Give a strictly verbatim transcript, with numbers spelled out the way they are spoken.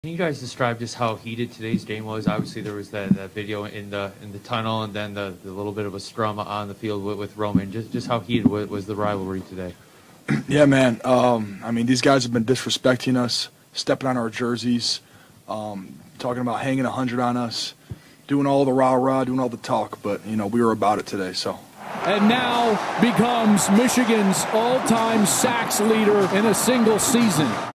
Can you guys describe just how heated today's game was? Obviously, there was that, that video in the in the tunnel, and then the, the little bit of a scrum on the field with, with Roman. Just just how heated was, was the rivalry today? Yeah, man. Um, I mean, these guys have been disrespecting us, stepping on our jerseys, um, talking about hanging a hundred on us, doing all the rah rah, doing all the talk. But you know, we were about it today. So. And now becomes Michigan's all-time sacks leader in a single season.